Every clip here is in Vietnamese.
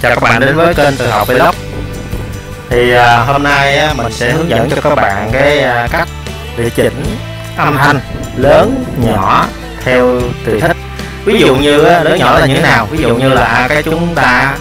Chào các bạn đến với kênh Tự Học Vlog. Thì hôm nay mình sẽ hướng dẫn cho các bạn cái cách điều chỉnh âm thanh lớn nhỏ theo tùy thích. Ví dụ như lớn nhỏ là như thế nào? Ví dụ như là cái chúng ta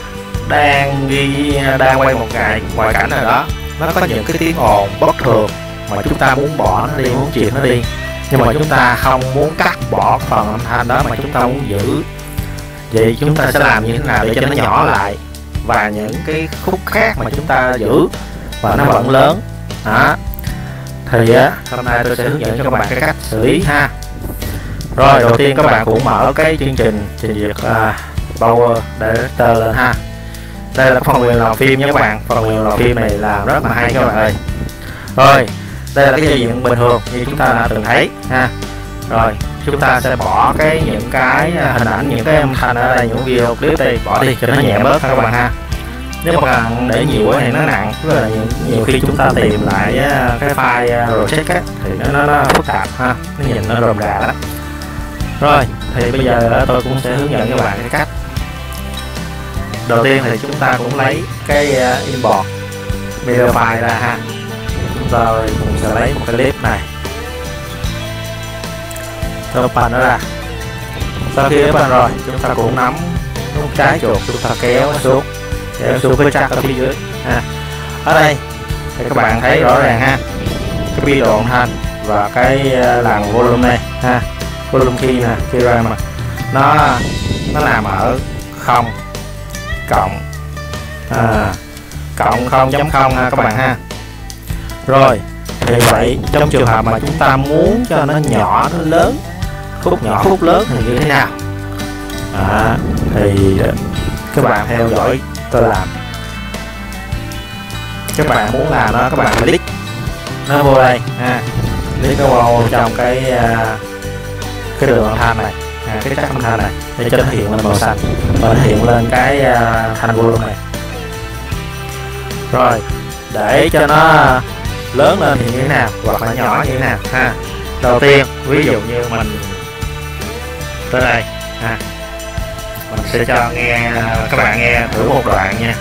đang quay một ngoại cảnh nào đó, nó có những cái tiếng ồn bất thường mà chúng ta muốn bỏ nó đi, muốn chìm nó đi, nhưng mà chúng ta không muốn cắt bỏ phần âm thanh đó mà chúng ta muốn giữ. Vậy chúng ta sẽ làm như thế nào để cho nó nhỏ lại, và những cái khúc khác mà chúng ta giữ và nó vẫn lớn đó. Thì hôm nay tôi sẽ hướng dẫn cho các bạn cái cách xử lý ha. Rồi đầu tiên các bạn cũng mở cái chương trình trình duyệt Power Director lên ha. Đây là phần mềm làm phim nha các bạn. Phần mềm làm phim này làm rất là hay các bạn ơi. Rồi đây là cái giao diện bình thường như chúng ta đã từng thấy ha. Rồi chúng ta sẽ bỏ những cái hình ảnh, những cái âm thanh ở đây, những video clip đây, bỏ đi cho nó nhẹ bớt các bạn ha. Nếu mà bạn để nhiều thì nó nặng, rất là nhiều khi chúng ta tìm lại cái file project thì nó phức tạp ha, nó nhìn nó rườm rà lắm. Rồi thì bây giờ tôi cũng sẽ hướng dẫn các bạn cái cách. Đầu tiên thì chúng ta cũng lấy cái import video file ra ha. Chúng tôi cũng sẽ lấy một cái clip này, tôi open nó ra. Sau khi open rồi, chúng ta cũng nắm nút trái chuột, chúng ta kéo xuống cái track ở phía dưới ha. Ở đây thì các bạn thấy rõ ràng ha, cái biên độ âm thanh và cái làn volume này ha, volume key nè, key ra mà nó nằm ở 0 cộng 0.0 ha các bạn ha. Rồi thì vậy trong trường hợp mà chúng ta muốn cho nó nhỏ nó lớn, khúc nhỏ khúc lớn thì như thế nào? Thì các bạn theo dõi tôi làm. Các bạn muốn làm đó, các bạn click nó vô đây ha, click nó vào trong cái đường âm thanh này, cái track âm thanh này để cho nó hiện lên màu xanh và nó hiện lên cái thanh volume này. Rồi để cho nó lớn lên thì như thế nào, hoặc là nhỏ như thế nào ha. Đầu tiên ví dụ như mình tới đây ha, mình sẽ cho nghe các bạn nghe thử một đoạn nha.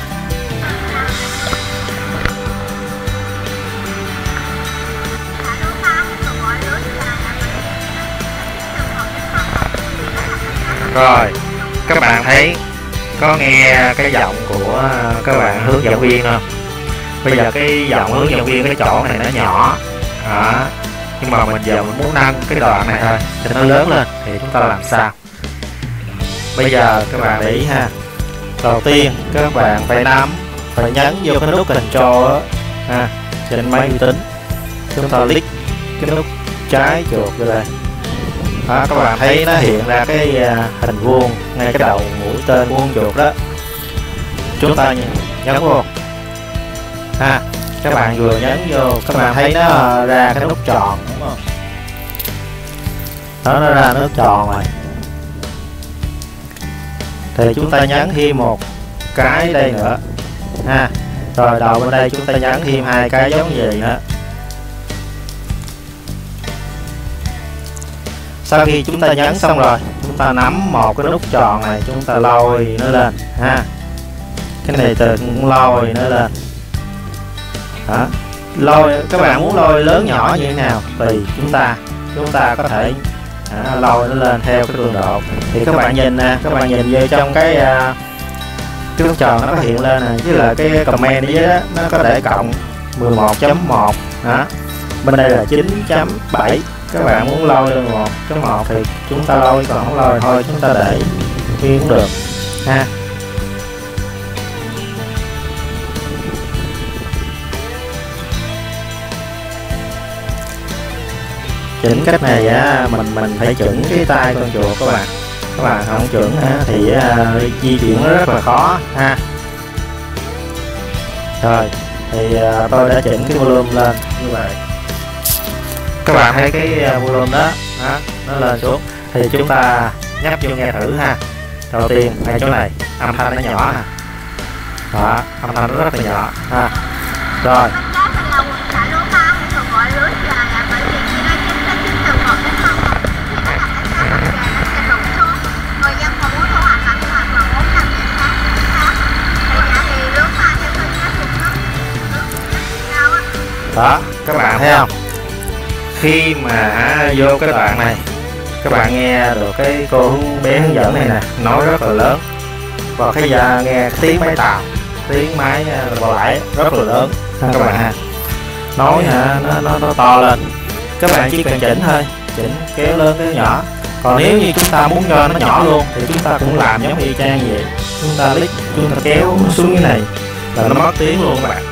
Rồi các bạn thấy có nghe cái giọng của các bạn hướng dẫn viên không? Bây giờ cái giọng hướng dẫn viên cái chỗ này nó nhỏ đó, nhưng mà giờ mình muốn nâng cái đoạn này thôi cho nó lớn lên thì chúng ta làm sao? Bây giờ các bạn để ý ha, đầu tiên các bạn phải nhấn vô cái nút Control ha, trên máy vi tính chúng ta click cái nút trái chuột vô đây đó, các bạn thấy nó hiện ra cái hình vuông ngay cái đầu mũi tên vuông chuột đó, chúng ta nhấn vô ha. Các bạn vừa nhấn vô các bạn thấy nó ra cái nút tròn đúng không? Đó, nó ra nút tròn rồi. Thì chúng ta nhấn thêm một cái đây nữa ha. Rồi đầu bên đây chúng ta nhấn thêm hai cái giống gì nữa. Sau khi chúng ta nhấn xong rồi, chúng ta nắm một cái nút tròn này, chúng ta lôi nó lên ha. Cái này cũng lôi nó lên đó. Lôi các bạn muốn lôi lớn nhỏ như thế nào tùy chúng ta có thể lôi nó lên theo cái cường độ. Thì các bạn nhìn nè, các bạn nhìn vô trong cái nút tròn nó có hiện lên nè, với là cái comment dưới đó nó có để cộng 11.1 đó, bên đây là 9.7. Các bạn muốn lôi lên 1.1 thì chúng ta lôi, còn không lôi thôi chúng ta để nguyên cũng được ha. Chỉnh cách này mình phải chỉnh cái tay con chuột các bạn không chỉnh thì di chuyển nó rất là khó ha. Rồi thì tôi đã chỉnh cái volume lên như vậy, các bạn thấy cái volume đó nó lên xuống thì chúng ta nhấp vô nghe thử ha. Đầu tiên ngay chỗ này âm thanh nó nhỏ nè đó, âm thanh nó rất là nhỏ ha. Rồi Đó, các bạn thấy không? Khi mà vô cái đoạn này, các bạn nghe được cái cô bé hướng dẫn này nè nói rất là lớn, và cái giờ nghe tiếng máy tàu, tiếng máy bò lãi rất là lớn các bạn ha. Nói hả, nó to lên, các bạn chỉ cần chỉnh thôi, chỉnh kéo lớn kéo nhỏ. Còn nếu như chúng ta muốn cho nó nhỏ luôn thì chúng ta cũng làm giống y chang vậy, chúng ta lít, chúng ta kéo xuống cái này là nó mất tiếng luôn các bạn.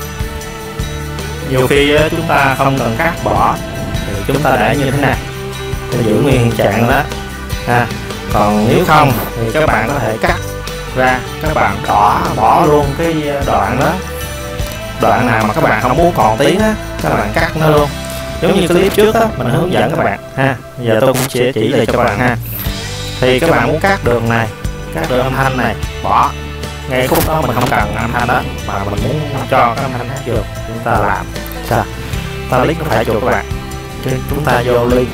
Nhiều khi chúng ta không cần cắt bỏ thì chúng ta để như thế này để giữ nguyên hiện trạng đó ha. Còn nếu không thì các bạn có thể cắt ra, các bạn bỏ luôn cái đoạn đó, đoạn nào mà các bạn không muốn còn tiếng á, các bạn cắt nó luôn. Giống như clip trước á, mình hướng dẫn các bạn ha. Bây giờ tôi cũng sẽ chỉ lại cho các bạn ha. Thì các bạn muốn cắt đường này, cắt đường âm thanh này, bỏ ngay khúc đó mình không cần âm thanh đó, mà mình muốn cho cái âm thanh hát vô, chúng ta làm sao? Ta click nó phải chuột các bạn, chúng ta vô link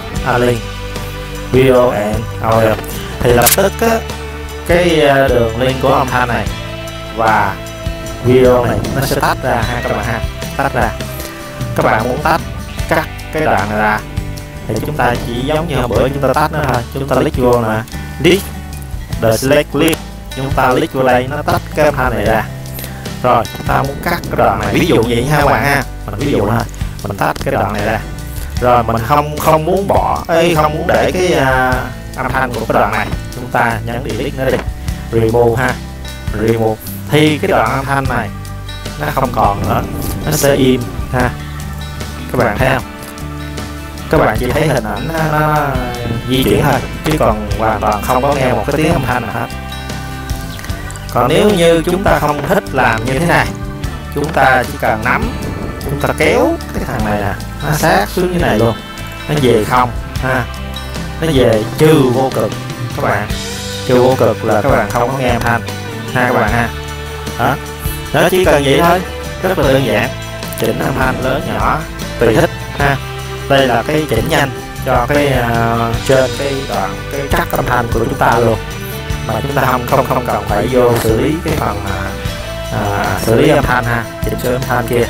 video and audio thì lập tức á, cái đường link của âm thanh này và video này nó sẽ tách ra ha các bạn ha, tách ra. Các bạn muốn cắt cái đoạn này ra thì chúng ta chỉ giống như hôm bữa chúng ta tách nó thôi, chúng ta click vô nè, list the select clip, chúng ta click vô đây nó tách cái âm thanh này ra. Rồi chúng ta muốn cắt cái đoạn này, ví dụ vậy ha các bạn ha, mình ví dụ thôi, mình tách cái đoạn này ra. Rồi mình không muốn bỏ, không muốn để cái âm thanh của cái đoạn này, chúng ta nhấn delete nó đi, remove ha, remove thì cái đoạn âm thanh này nó không còn nữa, nó sẽ im ha. Các bạn thấy không? Các bạn chỉ thấy hình ảnh nó di chuyển thôi, chứ còn hoàn toàn không có nghe một cái tiếng âm thanh nào hết. Còn nếu như chúng ta không thích làm như thế này, chúng ta chỉ cần nắm, chúng ta kéo cái thằng này nè, nó sát xuống như này luôn, nó về không ha, nó về trừ vô cực các bạn. Trừ vô cực là các bạn không có nghe âm thanh ha các bạn ha. Đó, nó chỉ cần vậy thôi, rất là đơn giản. Chỉnh âm thanh lớn nhỏ tùy thích ha. Đây là cái chỉnh nhanh cho cái trên cái đoạn cái chắc âm thanh của chúng ta luôn, mà chúng ta không cần phải vô xử lý cái phần xử lý âm thanh ha, chỉnh sửa âm thanh kia.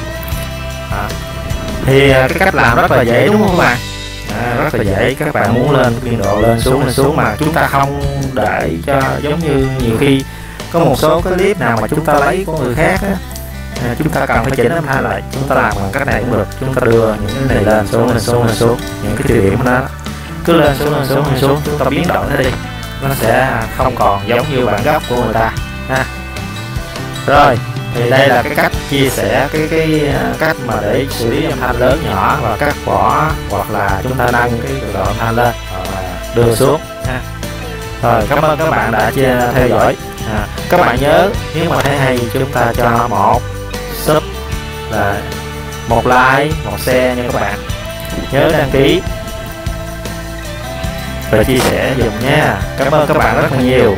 Thì cái cách làm rất là dễ đúng không các bạn? Rất là dễ. Các bạn muốn lên biên độ lên xuống mà chúng ta không để cho giống như nhiều khi có một số cái clip nào mà chúng ta lấy của người khác á, chúng ta cần phải chỉnh âm thanh lại, chúng ta làm bằng cách này cũng được. Chúng ta đưa những cái này lên xuống, những cái tiêu điểm đó cứ lên xuống, chúng ta biến đổi nó đi, nó sẽ không còn giống như bản gốc của người ta ha. Rồi thì đây là cái cách chia sẻ cái cách mà để xử lý âm thanh lớn nhỏ và cắt bỏ, hoặc là chúng ta nâng cái độ âm thanh lên đưa xuống ha. Rồi cảm ơn các bạn đã theo dõi. Các bạn nhớ nếu mà thấy hay chúng ta cho một sub, là một like, một share nha các bạn. Nhớ đăng ký và chia sẻ dùng nha. Cảm ơn các bạn rất là nhiều.